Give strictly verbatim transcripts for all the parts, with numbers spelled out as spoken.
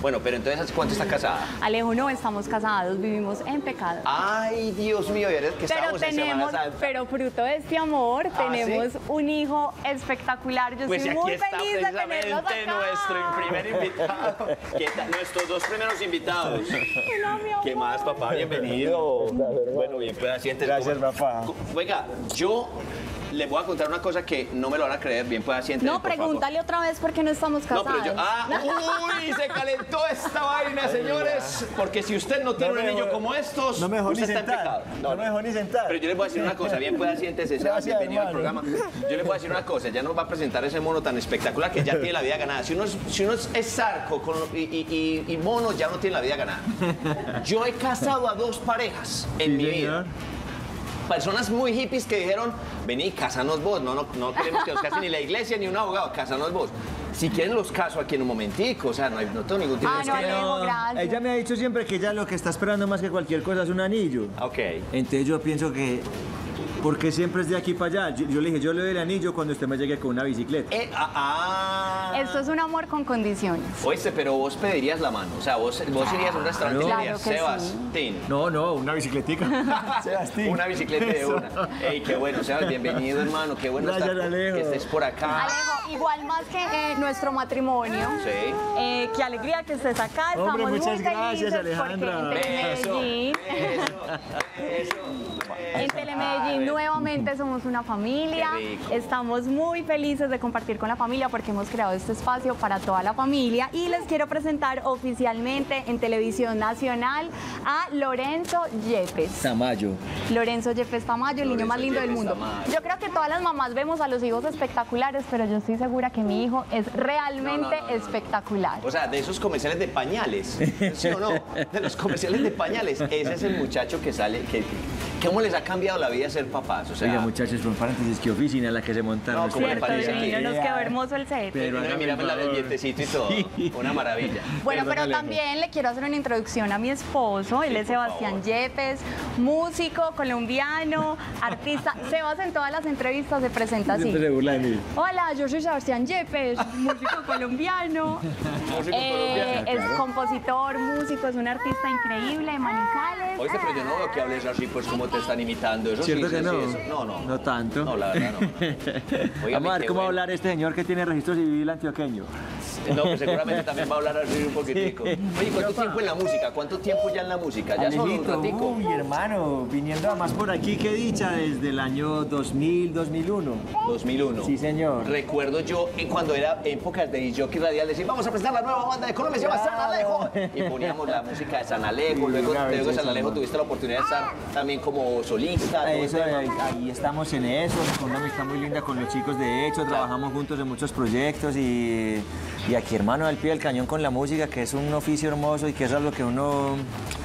Bueno, pero entonces, ¿hace cuánto está casada? Alejo, no estamos casados, vivimos en pecado. Ay, Dios mío, ¿y eres que Pero estamos en tenemos, Semana Santa? pero fruto de este amor, ¿Ah, tenemos sí? un hijo espectacular. Yo Pues soy aquí muy está feliz de tenerlos precisamente acá. nuestro primer invitado. ¿Qué tal? Nuestros dos primeros invitados. Hola, mi amor. ¿Qué más, papá? Bienvenido. Bueno, bien, pues siéntese. Gracias, papá. Oiga, yo les voy a contar una cosa que no me lo van a creer. Bien, pues siéntese, No, por favor. pregúntale otra vez por qué no estamos No, casados. pero yo... ¡Ah! ¡Uy! Se calentó esta vaina, señores. Porque si usted no tiene No un me anillo dejó- como estos, no me dejó usted ni está en sentar. pecado. No me dejó ni sentar. Pero yo les voy a decir una cosa. Bien, pues siéntese. Sea Gracias, bienvenido al hermano. programa. Yo les voy a decir una cosa. Ya nos va a presentar ese mono tan espectacular que ya tiene la vida ganada. Si uno es, si uno es zarco con, y, y, y, y mono, ya no tiene la vida ganada. Yo he casado a dos parejas en Sí, mi vida. señor. Personas muy hippies que dijeron, vení, cásanos vos, no, no, no queremos que nos case ni la iglesia ni un abogado, cásanos vos. Si quieren los caso aquí en un momentico, o sea, no, hay, no tengo ningún tipo Ah, de... no, Alejo, gracias. Ella me ha dicho siempre que ella lo que está esperando más que cualquier cosa es un anillo. Ok. Entonces yo pienso que, porque siempre es de aquí para allá. Yo, yo le dije, yo le doy el anillo cuando usted me llegue con una bicicleta. Eh, ah, ah. Esto es un amor con condiciones. Oíste, pero vos pedirías la mano, o sea, vos, vos irías a un restaurante y le Claro dirías, que sí. Sebastín, No, no, una bicicletica. Sebastián. una bicicleta de Eso. una. Ey, qué bueno, Sebas, bienvenido, hermano, qué bueno Gracias, estar, Alejo. que estés por acá. Alejo, igual más que eh, nuestro matrimonio. Sí. Eh, qué alegría que estés acá. Hombre, Estamos muchas muy gracias, felices Alejandra. porque en Eso, Telemedellín, eso, en eso. Telemedellín Ay, nuevamente somos una familia. Qué rico. Estamos muy felices de compartir con la familia porque hemos creado este espacio para toda la familia y les quiero presentar oficialmente en Televisión Nacional a Lorenzo Yepes. Tamayo. Lorenzo Yepes Tamayo, el niño Lorenzo más lindo del Yepes mundo. Tamayo. Yo creo que todas las mamás vemos a los hijos espectaculares, pero yo estoy segura que mi hijo es realmente No, no, no, no, no. espectacular. O sea, de esos comerciales de pañales, ¿sí o no? De los comerciales de pañales. Ese es el muchacho que sale, que, ¿cómo les ha cambiado la vida ser papás? O sea, Oiga, muchachos, por paréntesis, qué oficina en la que se montaron. No, ¿cómo le Cierto, parece divino, aquí? nos quedó hermoso el set. Pero- no, mira, la del dientecito y todo. Una maravilla. Bueno, pero Perdónale, también le quiero hacer una introducción a mi esposo. Él Sí, es por Sebastián favor. Yepes, músico, colombiano, artista. Sebas en todas las entrevistas se presenta así. Siempre se burla de mí. Hola, yo soy Sebastián Yepes, músico colombiano. Músico Eh, colombiano. es compositor, músico, es un artista increíble de Manizales. Oíste, pero yo no veo que hables así, pues como te están imitando. Eso ¿Cierto sí, que sí, no? eso- No, no. No tanto. No, la verdad no. Óigame, Vamos a ver qué cómo va a bueno. hablar este señor que tiene registro civil antioqueño. No, pues seguramente también va a hablar así un poquitico. Oye, ¿cuánto tiempo en la música? ¿Cuánto tiempo ya en la música? Ya solo un Alejito, ratico. uy, hermano, viniendo a más por aquí, qué dicha, desde el año dos mil, dos mil uno. dos mil uno. Sí, señor. Recuerdo yo en cuando era épocas de jockey radial decir, vamos a presentar la nueva banda de Colombia, se llama San Alejo. Y poníamos la música de San Alejo. Sí, Luego, una luego de belleza, San Alejo hermano. tuviste la oportunidad de estar también como solista. todo Eso, el tema. ahí, ahí estamos en eso, con una amistad muy linda con los chicos de hecho, trabajamos juntos en muchos proyectos y, y aquí, hermano, al pie del cañón con la música, que es un oficio hermoso y que es algo que uno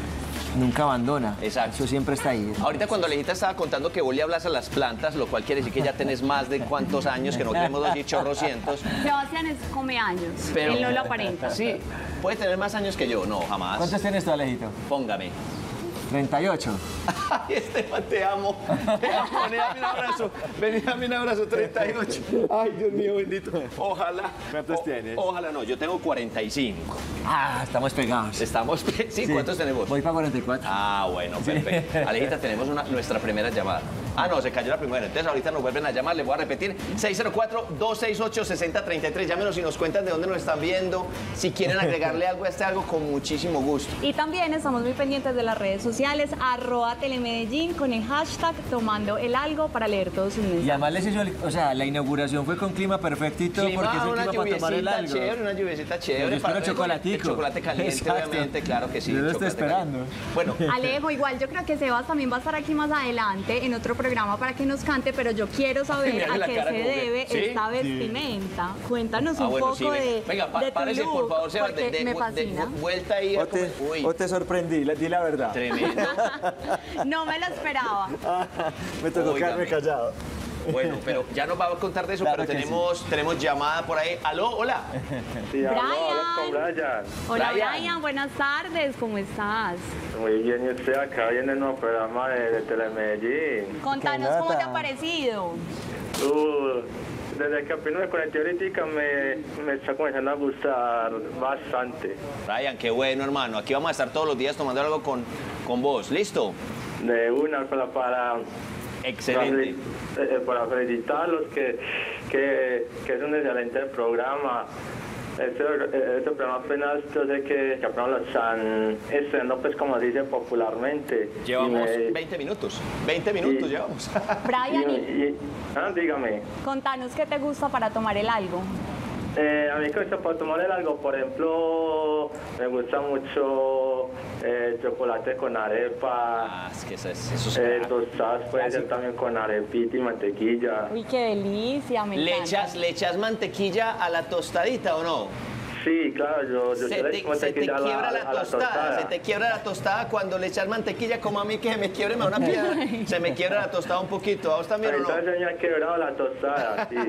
nunca abandona. Exacto. Eso siempre está ahí. Ahorita cuando Alejita estaba contando que vos le hablas a las plantas, lo cual quiere decir que ya tenés más de cuántos años, que no queremos decir chorrocientos. Sebastián es come años, Pero, él no lo aparenta. Sí, puede tener más años que yo, no, jamás. ¿Cuántos tienes tú, Alejito? Póngame. treinta y ocho. Ay, Esteban, te amo. Te amo. Vení, dame un abrazo. Vení, dame un abrazo. treinta y ocho. Ay, Dios mío, bendito. Ojalá. ¿Cuántos O- tienes? Ojalá no. Yo tengo cuarenta y cinco. Ah, estamos pegados. Estamos. Sí, ¿cuántos tenemos? Voy para cuarenta y cuatro. Ah, bueno, perfecto. Alejita, tenemos una, nuestra primera llamada. Ah, no, se cayó la primera. Entonces ahorita nos vuelven a llamar. Les voy a repetir. seis cero cuatro, dos seis ocho, seis cero tres tres. Llámenos y nos cuentan de dónde nos están viendo. Si quieren agregarle algo a este algo, con muchísimo gusto. Y también estamos muy pendientes de las redes sociales, arroba Telemedellín con el hashtag tomando el algo para leer todos sus Y mensajes. además les hizo, el- o sea, la inauguración fue con clima perfecto y todo, Clima, porque es el una clima para tomar el lluviecita algo. chévere, una lluviecita chévere. Yo espero chocolatico. El chocolate caliente, Exacto. obviamente, claro que sí. Yo lo estoy chocolate esperando. caliente. Bueno, Alejo, igual yo creo que Sebas también va a estar aquí más adelante en otro programa para que nos cante, pero yo quiero saber Mira a la qué cara se como que- debe ¿sí? esta vestimenta. Cuéntanos ah, un bueno, poco sí, venga. de, Venga, pa- de tu párese, look, por favor, Sebas, de, porque de- me de- fascina. vuelta ahí. a O te, como- Uy, o te sorprendí, le- di la verdad. tremendo. No me lo esperaba. Me tocó Óigame. quedarme callado. Bueno, pero ya nos va a contar de eso, Claro pero que tenemos, tenemos llamada por ahí. Aló, hola. Sí, hablo, hablo con Brian. Brian. Hola Brian. Brian, buenas tardes, ¿cómo estás? Muy bien, y usted acá viene en el nuevo programa de, de Telemedellín. Contanos ¿Qué cómo te nota? ha parecido. Uh, desde que apenas me conecté ahorita me, me está comenzando a gustar bastante. Brian, qué bueno, hermano. Aquí vamos a estar todos los días tomando algo con, con vos. ¿Listo? De una para, para, Excelente. para, eh, para felicitarlos, que, que, que es un excelente programa. Este, este programa apenas, yo sé que, que apenas lo están estrenando, pues como dice popularmente. Llevamos Y me- veinte minutos. veinte minutos Y- llevamos. Brian, y- y y- ah, dígame. contanos qué te gusta para tomar el algo. Eh, a mí que para tomar el algo, por ejemplo, me gusta mucho eh, chocolate con arepa, Ah, es que eso es, eso es eh, claro. tostadas puede ser también con arepita y mantequilla. Uy, qué delicia, me ¿Le encanta. echas, ¿Le echas mantequilla a la tostadita o no? Sí, claro, yo, yo Se yo le te, echo se te mantequilla a quiebra la, a tostada, se te quiebra la tostada cuando le echas mantequilla, como a mí que se me quiebre me da una piedra. Se me quiebra la tostada un poquito. ¿A vos también o no? Entonces se me ha quebrado la tostada, sí.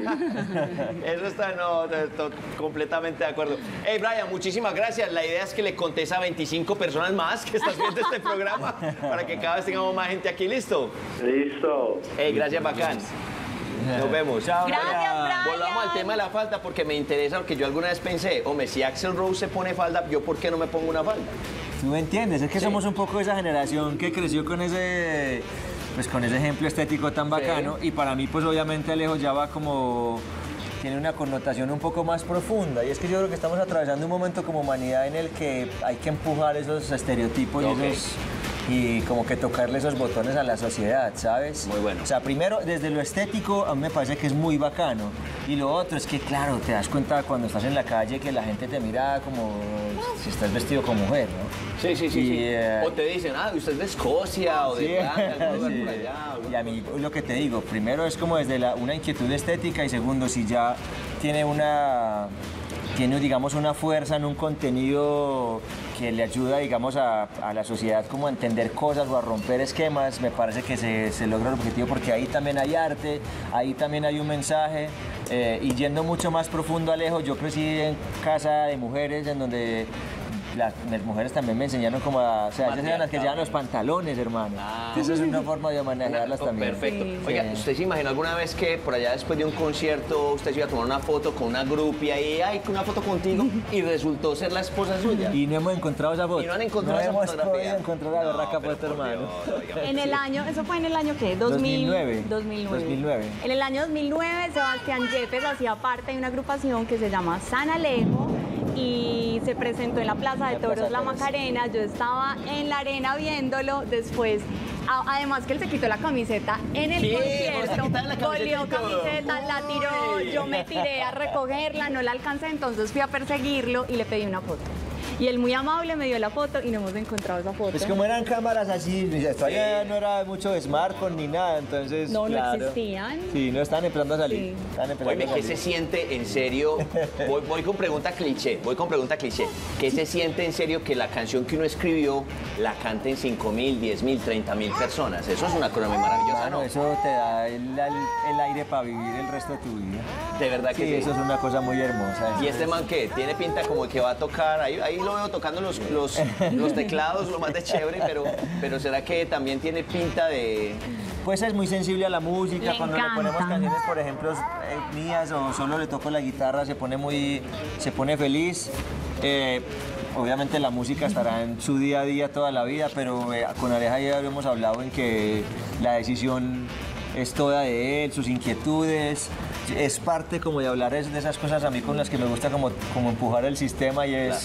Eso está, no, estoy completamente de acuerdo. Hey, Brian, muchísimas gracias. La idea es que le contés a veinticinco personas más que estás viendo este programa para que cada vez tengamos más gente aquí. ¿Listo? Listo. Hey, gracias, bacán. Nos vemos. Chao, Gracias, Brian. Volvamos al tema de la falda porque me interesa, porque yo alguna vez pensé, hombre, si Axl Rose se pone falda, ¿yo por qué no me pongo una falda? Tú me entiendes, es que Sí. somos un poco esa generación que creció con ese, pues con ese ejemplo estético tan bacano y para mí pues obviamente Alejo ya va como, tiene una connotación un poco más profunda y es que yo creo que estamos atravesando un momento como humanidad en el que hay que empujar esos estereotipos Ok. y esos... y como que tocarle esos botones a la sociedad, ¿sabes? Muy bueno. O sea, primero, desde lo estético, a mí me parece que es muy bacano. Y lo otro es que, claro, te das cuenta cuando estás en la calle que la gente te mira como si estás vestido como mujer, ¿no? Sí, sí, sí. Y, sí. eh, O te dicen, ah, usted es de Escocia o de Sí, Irlanda, algún lugar sí. por allá. o- Y a mí lo que te digo, primero es como desde la- una inquietud estética y segundo, si ya tiene una, tiene digamos una fuerza en un contenido que le ayuda digamos a, a la sociedad como a entender cosas o a romper esquemas, me parece que se, se logra el objetivo porque ahí también hay arte, ahí también hay un mensaje eh, y yendo mucho más profundo Alejo, yo crecí en casa de mujeres en donde las, las mujeres también me enseñaron como a, o sea, ellas eran las que llevan los pantalones, hermano. Ah. Eso es una forma de manejarlas Oh, también. Perfecto. Sí. Oiga, Sí. ¿usted se imagina alguna vez que por allá después de un concierto usted se iba a tomar una foto con una grupia y ay, una foto contigo y resultó ser la esposa suya? Y no hemos encontrado esa foto. Y no han encontrado no esa hemos fotografía. podido encontrar la No, berraca pero foto, por hermano. Dios, oiga. En el año, ¿eso fue en el año qué? dos mil nueve. dos mil nueve. dos mil nueve. En el año dos mil nueve, Sebastián Yepes hacía parte de una agrupación que se llama San Alejo y se presentó en la Plaza de La Toros Plaza de La Toros. Macarena. Yo estaba en la arena viéndolo. Después, a- además que él se quitó la camiseta en el ¿Qué? ¿Vos te concierto, quitaste la camiseta volvió y todo? camiseta, la tiró, Uy. yo me tiré a recogerla, no la alcancé, entonces fui a perseguirlo y le pedí una foto. Y él muy amable me dio la foto y no hemos encontrado esa foto. Pues como eran cámaras así, todavía no era mucho de smartphone ni nada, entonces No, no claro. existían. Sí, no estaban empezando a salir. Sí. Estaban empezando Oye, a ¿qué salir. se siente en serio? Voy, voy con pregunta cliché, voy con pregunta cliché. ¿Qué se siente en serio que la canción que uno escribió la canten cinco mil, diez mil, treinta mil personas? Eso es una cosa muy maravillosa, Mano, ¿no? eso te da el, el- el aire para vivir el resto de tu vida. De verdad que Sí, sí. eso es una cosa muy hermosa. ¿Y este man qué? Tiene pinta como que va a tocar, ahí, ahí lo veo tocando los, los, los teclados, lo más de chévere, pero, pero ¿será que también tiene pinta de...? Pues es muy sensible a la música, Le cuando encanta. le ponemos canciones, por ejemplo, eh, mías o solo le toco la guitarra, se pone muy, se pone feliz. Eh, obviamente la música estará en su día a día toda la vida, pero eh, con Aleja ya habíamos hablado en que la decisión es toda de él, sus inquietudes, es parte como de hablar es de esas cosas a mí con las que me gusta como, como empujar el sistema y es...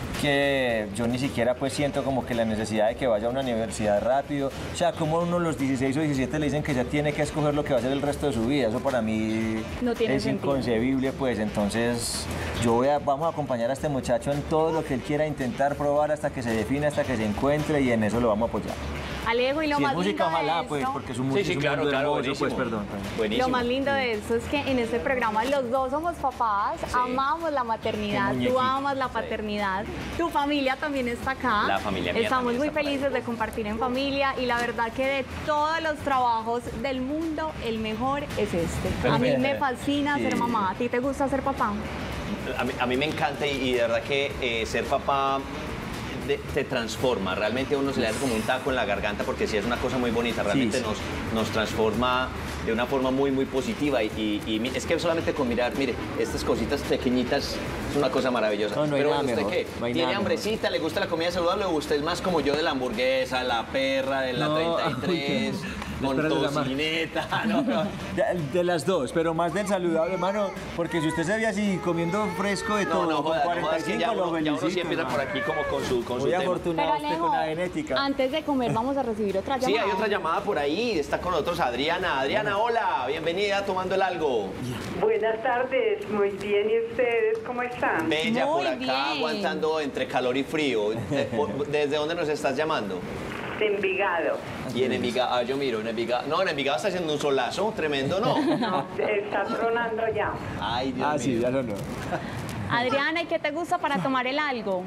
que yo ni siquiera pues siento como que la necesidad de que vaya a una universidad rápido. O sea, como uno a los dieciséis o diecisiete le dicen que ya tiene que escoger lo que va a hacer el resto de su vida. Eso para mí No tiene es sentido. inconcebible, pues. Entonces, yo voy a, vamos a acompañar a este muchacho en todo lo que él quiera intentar probar hasta que se define, hasta que se encuentre y en eso lo vamos a apoyar. Alejo, y lo Si es más música, lindo de ojalá, esto, pues, porque es un, Sí, es sí, un claro, mundo claro, hermoso, buenísimo. pues, perdón. perdón. Buenísimo. lo más lindo de esto es que en este programa los dos somos papás, amamos la maternidad, Qué tú muñequito. amas la paternidad, tu familia también está acá. La familia mía Estamos también muy está por ahí. felices de compartir en familia y la verdad que de todos los trabajos del mundo, el mejor es este. A mí me fascina ser Sí. mamá. ¿A ti te gusta ser papá? A mí, a mí me encanta y, y de verdad que eh, ser papá de- te transforma. Realmente a uno se le hace como un taco en la garganta porque sí es una cosa muy bonita. Realmente Sí, sí. Nos, nos transforma de una forma muy, muy positiva. Y, y- y mi- es que solamente con mirar, mire, estas cositas pequeñitas es una cosa maravillosa. No, no hay Pero nada bueno, ¿usted mejor, qué? no hay ¿Tiene nada hambrecita? ¿Le gusta la comida saludable o usted es más como yo de la hamburguesa, la perra, de la No, treinta y tres, uy, qué- con las perras de la mar- tocineta? No, no. De, de las dos, pero más del saludable, hermano, porque si usted se ve así comiendo fresco de No, todo, no, con joda, no cuarenta joda, y es que cinco, ya lo uno, ya uno sí felicito, empieza por hermano. aquí como con su, con su Muy tema. afortunado Pero usted con la genética. antes de comer vamos a recibir otra llamada. Sí, hay otra llamada por ahí, está con nosotros Adriana. Adriana, hola, bienvenida a Tomando el Algo. Buenas tardes, muy bien, ¿y ustedes cómo están? Bella Muy por acá, bien. aguantando entre calor y frío. Eh, por- ¿Desde dónde nos estás llamando? De Envigado. Y en Envigado, ah, yo miro, en Envigado. No, en Envigado está haciendo un solazo tremendo, ¿no? Está tronando ya. Ay, Dios Ah, sí, mío. ya lo no. Adriana, ¿y qué te gusta para tomar el algo?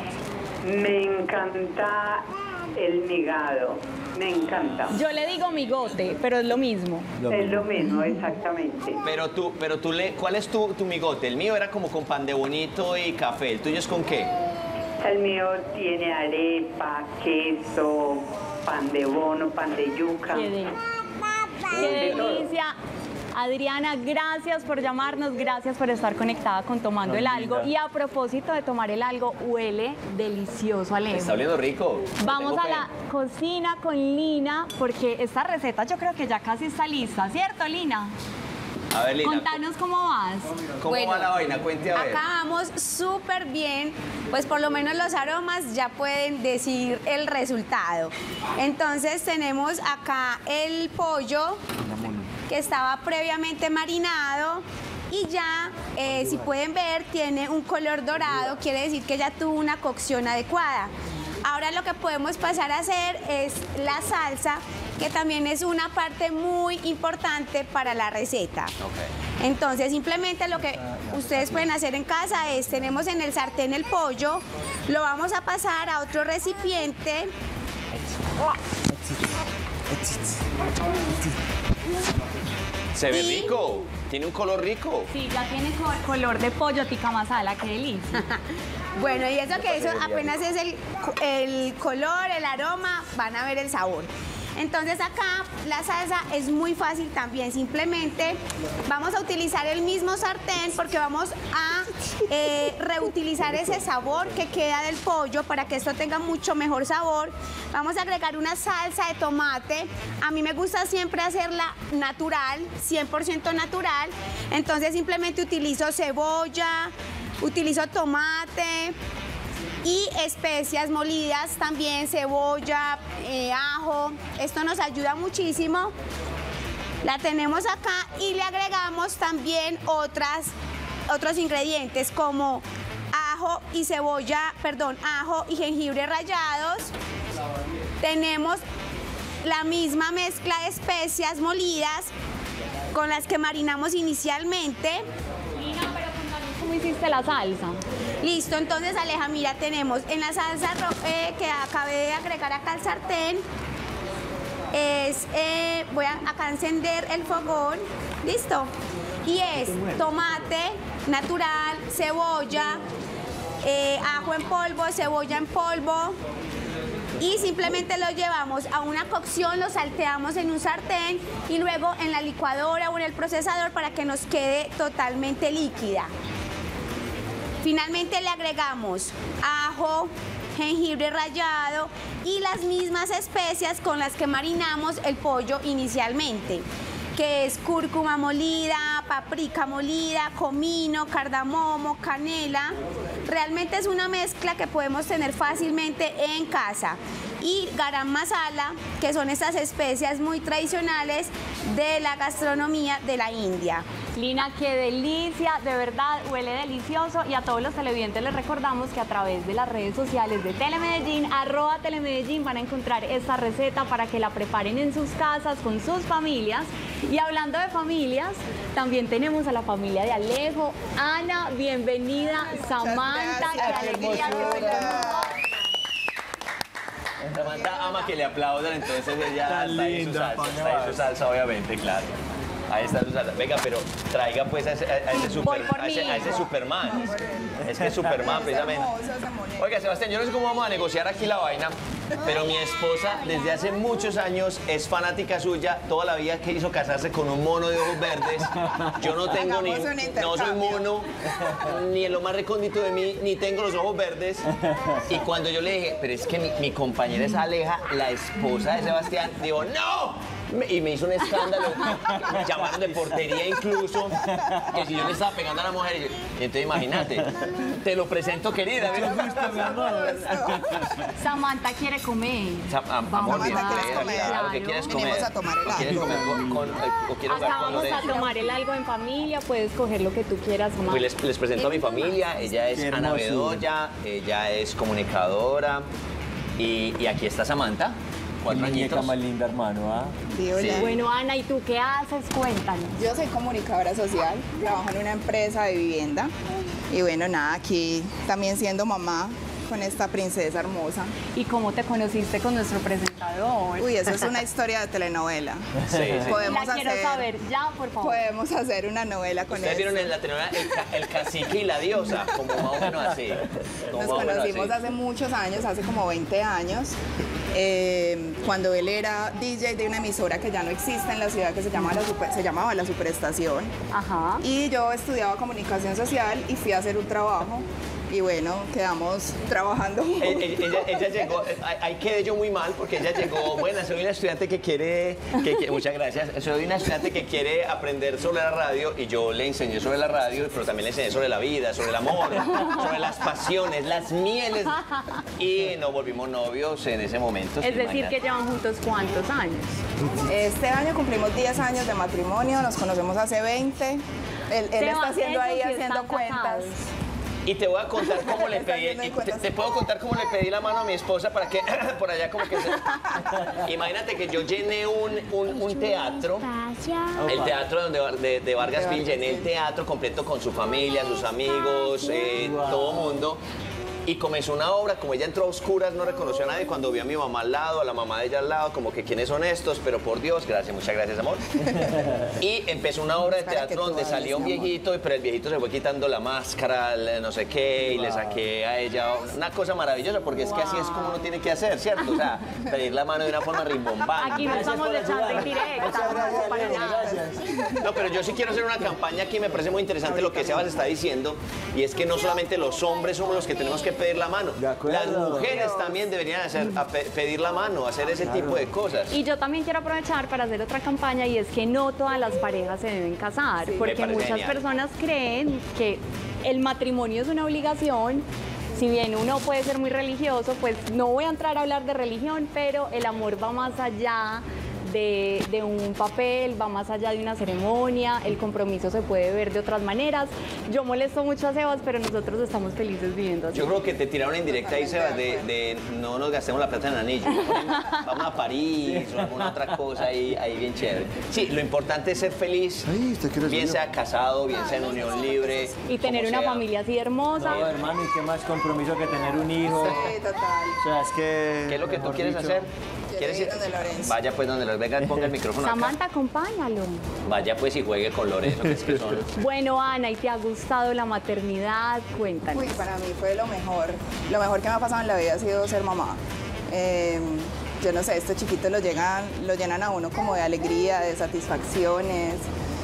Me encanta el migado, me encanta. Yo le digo migote, pero es lo mismo. Lo Es mismo. lo mismo, exactamente. Pero tú, pero tú le, ¿cuál es tu, tu migote? El mío era como con pan de bonito y café. ¿El tuyo es con qué? El mío tiene arepa, queso, pan de bono, pan de yuca. Qué, de- qué delicia. Adriana, gracias por llamarnos, gracias por estar conectada con Tomando No, el Algo. linda. Y a propósito de tomar el algo, huele delicioso, Alejo. Está oliendo rico. Vamos Tengo a fe. la cocina con Lina, porque esta receta yo creo que ya casi está lista, ¿cierto, Lina? A ver, Lina, Contanos cómo vas. ¿cómo Bueno, va la vaina? Cuente a ver. Acá vamos súper bien, pues por lo menos los aromas ya pueden decir el resultado. Entonces tenemos acá el pollo que estaba previamente marinado y ya, eh, si pueden ver, tiene un color dorado, quiere decir que ya tuvo una cocción adecuada. Ahora lo que podemos pasar a hacer es la salsa, que también es una parte muy importante para la receta. Ok. Entonces, simplemente lo que ustedes pueden hacer en casa es, tenemos en el sartén el pollo, lo vamos a pasar a otro recipiente. Se ve Y- rico. Tiene un color rico. Sí, ya tiene co- color de pollo tica masala, qué delicia. Bueno, y eso que eso apenas es el, el color, el aroma, van a ver el sabor. Entonces acá la salsa es muy fácil también, simplemente vamos a utilizar el mismo sartén porque vamos a eh, reutilizar ese sabor que queda del pollo para que esto tenga mucho mejor sabor. Vamos a agregar una salsa de tomate, a mí me gusta siempre hacerla natural, cien por ciento natural, entonces simplemente utilizo cebolla, utilizo tomate, y especias molidas también, cebolla, eh, ajo. Esto nos ayuda muchísimo. La tenemos acá y le agregamos también otras, otros ingredientes como ajo y cebolla, perdón, ajo y jengibre rallados. Tenemos la misma mezcla de especias molidas con las que marinamos inicialmente. Lina, pero contanos cómo hiciste la salsa. Listo, entonces Aleja, mira, tenemos en la salsa ro- eh, que acabé de agregar acá al sartén, es, eh, voy a acá encender el fogón, listo, y es tomate natural, cebolla, eh, ajo en polvo, cebolla en polvo, y simplemente lo llevamos a una cocción, lo salteamos en un sartén y luego en la licuadora o en el procesador para que nos quede totalmente líquida. Finalmente le agregamos ajo, jengibre rallado y las mismas especias con las que marinamos el pollo inicialmente, que es cúrcuma molida, paprika molida, comino, cardamomo, canela. Realmente es una mezcla que podemos tener fácilmente en casa. Y garam masala, que son estas especias muy tradicionales de la gastronomía de la India. Lina, qué delicia, de verdad huele delicioso y a todos los televidentes les recordamos que a través de las redes sociales de Telemedellín, arroba Telemedellín, van a encontrar esta receta para que la preparen en sus casas con sus familias. Y hablando de familias, también tenemos a la familia de Alejo. Ana, bienvenida. Samantha, qué alegría que Samantha ama que le aplaudan, entonces ella Tan está ahí en su linda, salsa, ¿pa' dónde está ahí en su vas? salsa, obviamente, claro. Ahí está su salsa. Venga, pero traiga pues a ese, a ese, Voy super- por a ese, mi a ese hijo. Superman. Es que es Superman, precisamente. Oiga, Sebastián, yo no sé cómo vamos a negociar aquí la vaina, pero mi esposa desde hace muchos años es fanática suya, toda la vida quiso casarse con un mono de ojos verdes. Yo no tengo ni, Hagamos un no soy intercambio. mono, ni en lo más recóndito de mí, ni tengo los ojos verdes. Y cuando yo le dije, pero es que mi, mi compañera es Aleja, la esposa de Sebastián, digo, ¡no! Me- Y me hizo un escándalo, me llamaron de portería incluso, que si yo le estaba pegando a la mujer, y yo- y entonces imagínate, te lo presento querida, mira. Samantha quiere comer. Sa- am- Vamos amor, bien, Samantha, ¿quieres claro, comer? claro, ¿qué quieres comer? Venimos a tomar ¿O helado. quieres comer con, con- eh, o quieres Acá hablar con vamos a Lorenzo? tomar el algo en familia, puedes coger lo que tú quieras, Samantha. Pues les, les presento a mi familia, ella es Qué Ana hermosura. Bedoya, ella es comunicadora y, y aquí está Samantha, cuatro Muñeca añitos. más linda, hermano, ¿ah? Sí, hola. Sí. Bueno, Ana, ¿y tú qué haces? Cuéntanos. Yo soy comunicadora social, trabajo en una empresa de vivienda y bueno, nada, aquí también siendo mamá con esta princesa hermosa. ¿Y cómo te conociste con nuestro presentador? Uy, eso es una historia de telenovela. Sí, sí. Podemos La quiero hacer, saber ya, por favor. podemos hacer una novela con Ustedes él. vieron en la telenovela el, ca- el cacique y la diosa, como más o menos así. como Nos más o menos conocimos así. hace muchos años, hace como veinte años, eh, cuando él era D J de una emisora que ya no existe en la ciudad, que se, llama la Super- se llamaba La Superestación. Ajá. Y yo estudiaba comunicación social y fui a hacer un trabajo. Y bueno, quedamos trabajando Eh, juntos. eh, Ella, ella llegó, eh, ahí- ahí quedé yo muy mal porque ella llegó, bueno, soy una estudiante que quiere, que, que- muchas gracias, soy una estudiante que quiere aprender sobre la radio y yo le enseñé sobre la radio, pero también le enseñé sobre la vida, sobre el amor, sobre las pasiones, las mieles y nos volvimos novios en ese momento. Es sí, decir, imagínate. que llevan juntos cuántos años. Este año cumplimos diez años de matrimonio, nos conocemos hace veinte. Él, él está Sebas, haciendo ahí, ellos sí haciendo están cuentas. casados. Y te voy a contar cómo le Está pedí, haciendo y te, cuentas. te puedo contar cómo le pedí la mano a mi esposa para que por allá como que se... Imagínate que yo llené un, un, un teatro, el teatro donde, de, de Vargas Film, llené el teatro completo con su familia, sus amigos, eh, todo mundo. Y comenzó una obra, como ella entró a oscuras, no reconoció a nadie. Cuando vio a mi mamá al lado, a la mamá de ella al lado, como que quiénes son estos, pero por Dios, gracias, muchas gracias, amor. Y empezó una obra de Para que teatro tú donde hables, salía un mi amor. viejito, pero el viejito se fue quitando la máscara, el no sé qué, y le saqué a ella una cosa maravillosa, porque es que así es como uno tiene que hacer, ¿cierto? O sea, pedir la mano de una forma rimbombante. Aquí no estamos echando indirectas, no, para nada. No, pero yo sí quiero hacer una campaña aquí, me parece muy interesante lo que Sebas está diciendo, y es que no solamente los hombres somos los que tenemos que pedir la mano, De acuerdo. las mujeres también deberían hacer, a pe- pedir la mano, hacer ese tipo de cosas. Y yo también quiero aprovechar para hacer otra campaña y es que no todas las parejas se deben casar, me porque parece muchas genial. personas creen que el matrimonio es una obligación. Si bien uno puede ser muy religioso, pues no voy a entrar a hablar de religión, pero el amor va más allá de, de un papel, va más allá de una ceremonia, el compromiso se puede ver de otras maneras. Yo molesto mucho a Sebas, pero nosotros estamos felices viviendo así. Yo creo que te tiraron en directa ahí, Sebas, de, de no nos gastemos la plata en anillo. Vamos a París o alguna otra cosa ahí, ahí bien chévere. Sí, lo importante es ser feliz, Ay, ¿usted qué le bien subió? sea casado, bien sea en unión libre. Y tener como una sea. familia así hermosa. No, hermano, ¿y qué más compromiso que tener un hijo? Sí, total. O sea, es que... ¿Qué es lo que tú mejor quieres dicho, hacer? Quiero ¿Quieres ir donde Lorenzo. Vaya pues donde Lorenzo. Venga, ponga el micrófono acá. Samantha, acompáñalo. Vaya pues y juegue con Lorenzo, que es que son... Bueno, Ana, ¿y te ha gustado la maternidad? Cuéntanos. Uy, para mí fue lo mejor. Lo mejor que me ha pasado en la vida ha sido ser mamá. Eh, yo no sé, estos chiquitos lo, llegan, lo llenan a uno como de alegría, de satisfacciones.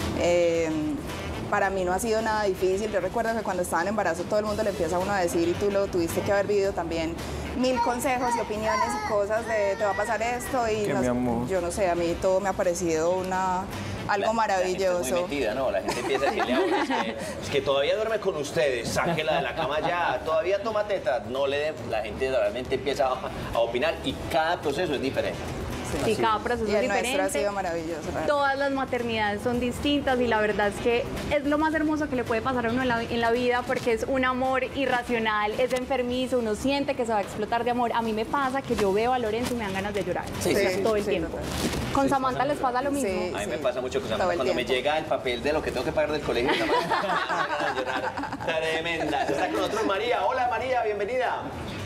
Eh, para mí no ha sido nada difícil. Yo recuerdo que cuando estaba en embarazo todo el mundo le empieza a uno a decir, y tú lo tuviste que haber vivido también, mil consejos y opiniones y cosas de te va a pasar esto. Y Que no- mi amor. yo no sé, a mí todo me ha parecido una, algo La- maravilloso. La gente es muy metida, ¿no? La gente empieza a decirle a uno, es que, es que todavía duerme con ustedes, sáquela de la cama ya, todavía toma tetas, no le den, la gente realmente empieza a, a opinar y cada proceso es diferente. Sí, cada proceso Y es el nuestro ha diferente. sido maravilloso. la verdad. Todas las maternidades son distintas y la verdad es que es lo más hermoso que le puede pasar a uno en la, en la vida porque es un amor irracional, es enfermizo, uno siente que se va a explotar de amor. A mí me pasa que yo veo a Lorenzo y me dan ganas de llorar. Sí, O sea, sí, sí, todo el sí, tiempo. total. Con Samantha les pasa lo mismo. Sí. A mí me pasa mucho que Todo el cuando me tiempo. llega el papel de lo que tengo que pagar del colegio, esa madre, me da ganas de llorar. Tremenda. Está con nosotros María. Hola María, bienvenida.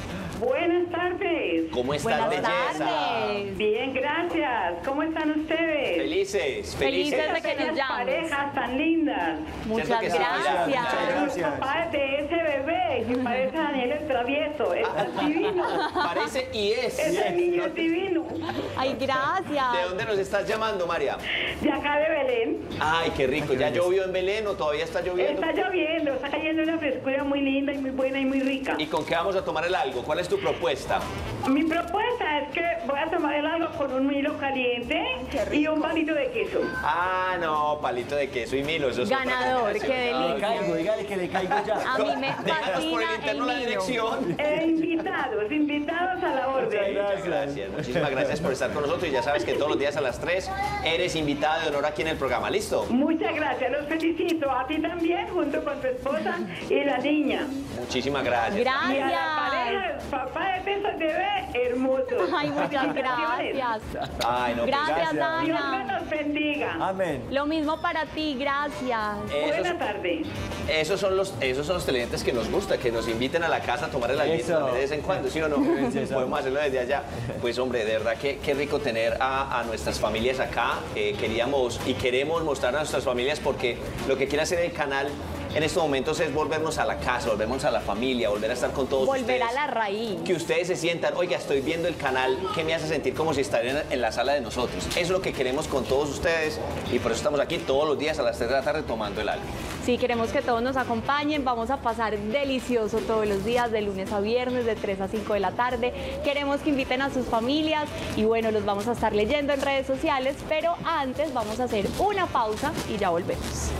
Buenas tardes. ¿Cómo estás, Buenas belleza? tardes. Bien, gracias. ¿Cómo están ustedes? Felices, Felices felices. de que nos Aquellas llames. parejas tan lindas. Muchas Cierto que sí, gracias. mira, Los papás de ese bebé. es, y parece Daniel el Travieso, es divino. Parece y es. Ese niño es divino. Ay, gracias. ¿De dónde nos estás llamando, María? De acá de Belén. Ay, qué rico. ¿Ya llovió en Belén o todavía está lloviendo? Está lloviendo, está cayendo una frescura muy linda y muy buena y muy rica. ¿Y con qué vamos a tomar el algo? ¿Cuál es tu propuesta? Mi propuesta es que voy a tomar el algo con un Milo caliente y un palito de queso. Ah, no, palito de queso y Milo. Eso es otra Ganador, qué combinación. Le delicia. caigo, dígale que le caigo ya. A mí me Déjanos por el fascina interno el la Milo. dirección. Eh, invitados, invitados a la orden. Muchas gracias. Muchísimas gracias por estar con nosotros y ya sabes que todos los días a las tres eres invitada de honor aquí en el programa. ¿Listo? Muchas gracias, los felicito. A ti también, junto con tu esposa y la niña. Muchísimas gracias. Y a la Gracias. pareja, papá de peso de bebé, hermoso. Ay, muchas gracias. Ay, no, pues, Gracias, gracias. Dios me Ana. los bendiga. Amén. Lo mismo para ti, gracias. esos, Buena tarde. esos son los esos son los televidentes que nos gusta, que nos inviten a la casa a tomar el almuerzo Eso. de vez en cuando, ¿sí o no? Podemos hacerlo desde allá. Pues hombre, de verdad que qué rico tener a, a nuestras familias acá. Eh, queríamos y queremos mostrar a nuestras familias porque lo que quiere hacer el canal en estos momentos es volvernos a la casa, volvernos a la familia, volver a estar con todos Volver ustedes. a la raíz. Que ustedes se sientan, oiga, estoy viendo el canal, que me hace sentir como si estuvieran en, en la sala de nosotros. Eso es lo que queremos con todos ustedes y por eso estamos aquí todos los días a las tres de la tarde tomando el algo. Sí, queremos que todos nos acompañen. Vamos a pasar delicioso todos los días, de lunes a viernes, de tres a cinco de la tarde. Queremos que inviten a sus familias y bueno, los vamos a estar leyendo en redes sociales, pero antes vamos a hacer una pausa y ya volvemos.